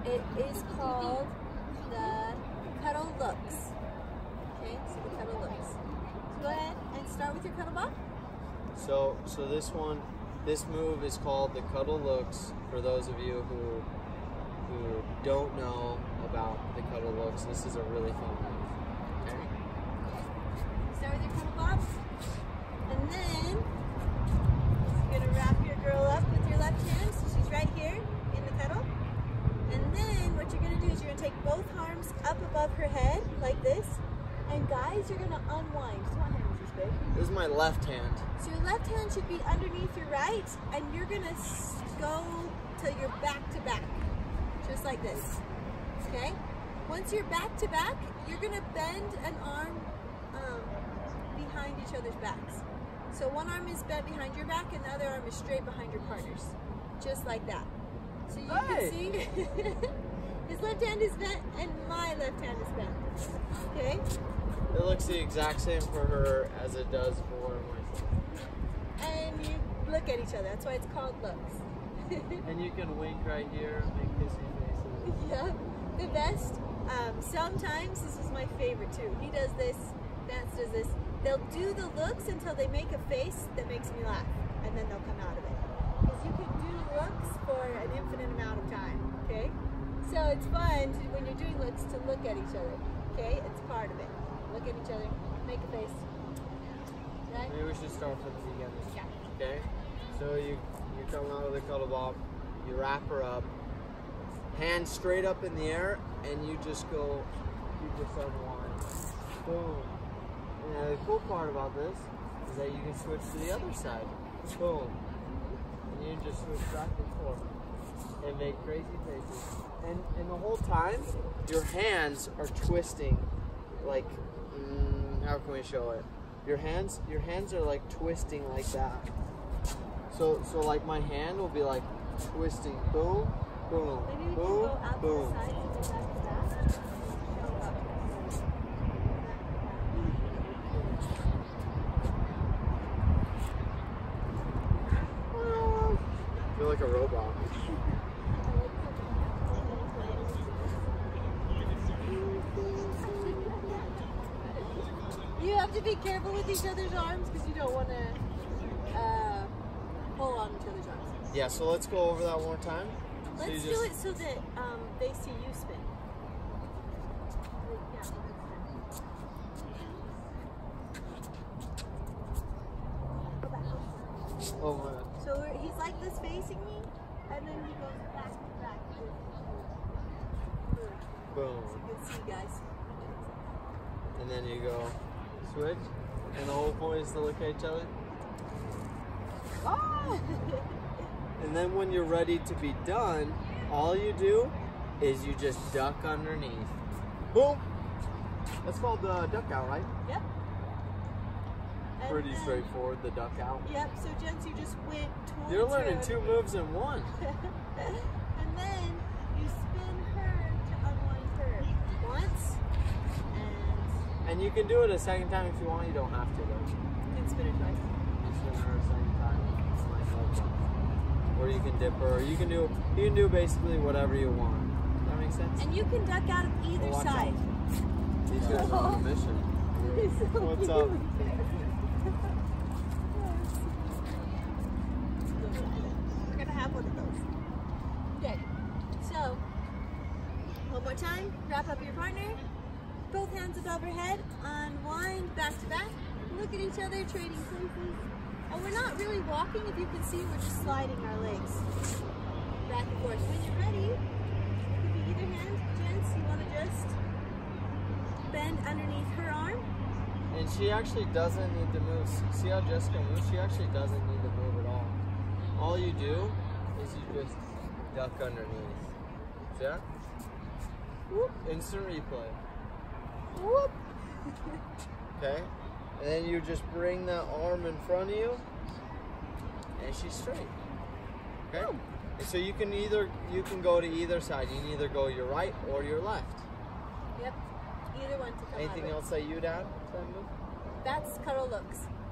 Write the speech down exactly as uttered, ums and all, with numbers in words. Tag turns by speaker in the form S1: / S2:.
S1: It is called the Cuddle Looks. Okay, so the Cuddle Looks. So go ahead and start with your Cuddle Bop.
S2: So, so this one, this move is called the Cuddle Looks. For those of you who who don't know about the Cuddle Looks, this is a really fun move. Okay.
S1: Start with your Cuddle Bop, and then you're gonna wrap your girl up with your left hand, so she's right here in the cuddle. And then what you're gonna do is you're gonna take both arms up above her head like this, and guys, you're gonna unwind. So what hand is this, babe?
S2: This is my left hand.
S1: So your left hand should be underneath your right, and you're gonna go till you're back to back, just like this. Okay? Once you're back to back, you're gonna bend an arm um, behind each other's backs. So one arm is bent behind your back, and the other arm is straight behind your partner's, just like that. So you
S2: Hey.
S1: can see his left hand is bent, and my left hand is bent. Okay?
S2: It looks the exact same for her as it does for myself.
S1: And you look at each other. That's why it's called looks.
S2: And you can wink right here, make kissy faces.
S1: Yeah, the best. Um, sometimes this is my favorite too. He does this, Vance does this. They'll do the looks until they make a face that makes me laugh, and then they'll come out of it. Because you can do looks for an infinite amount of time. Okay, so it's fun to, when you're doing looks to look at each other. Okay, it's part of it. Look at each other, make a face. Right?
S2: Maybe we should start from the beginning.
S1: Yeah.
S2: Okay? So you you come out of the Cuddle Bop, you wrap her up, hands straight up in the air, and you just go, you just unwind. Boom. And the cool part about this is that you can switch to the other side. Boom. And you just switch back and forth and make crazy faces. And, and the whole time, your hands are twisting like, mm, how can we show it? Your hands, your hands are like twisting like that. So, so like my hand will be like twisting, boom, boom,
S1: Maybe we can
S2: boom,
S1: go out to
S2: boom.
S1: the side and go back to that. Show up.
S2: I feel like a robot.
S1: You have to be careful with each other's arms because you don't want to uh, pull on each other's arms.
S2: Yeah, so let's go over that one more time. So
S1: Let's
S2: you
S1: do
S2: just-
S1: it so that um, they see you spin. Yeah, go back.
S2: Oh my.
S1: So we're, he's like this facing me, and then he goes back to back.
S2: Boom.
S1: So you can see, guys.
S2: And then you go switch, and the whole point is to look at each other.
S1: Oh!
S2: And then when you're ready to be done, all you do is you just duck underneath. Boom! That's called the duck out, right?
S1: Yep. And
S2: Pretty
S1: then-
S2: straightforward, the duck out.
S1: Yep, so gents, you just went towards
S2: You're learning
S1: her.
S2: two moves in one.
S1: And then you spin her to unwind her once, and
S2: And you can do it a second time if you want. You don't have to, though.
S1: you can spin her twice.
S2: You spin her a second time. It's like that. Or you can dip her. Or you can do you can do basically whatever you want. Does that make sense?
S1: And you can duck out of either
S2: Well, watch
S1: side.
S2: out. These guys are on a mission.
S1: So
S2: What's up?
S1: cute. We're gonna have one of those. Okay. So one more time. Wrap up your partner. Both hands above her head. Unwind back to back. Look at each other, trading places. And we're not really walking. If you can see, we're just sliding our legs back and forth. When you're ready, it could be either hand. Gents, you want to just bend underneath her arm.
S2: And she actually doesn't need to move. See how Jessica moves? She actually doesn't need to move at all. All you do is you just duck underneath. See that? Whoop. Instant replay. Whoop. Okay? And then you just bring that arm in front of you, and she's straight. Okay? And so you can either you can go to either side. You can either go your right or your left.
S1: Yep. Either one to come out
S2: Anything
S1: of it.
S2: else that you'd add to that move?
S1: That's Cuddle Looks.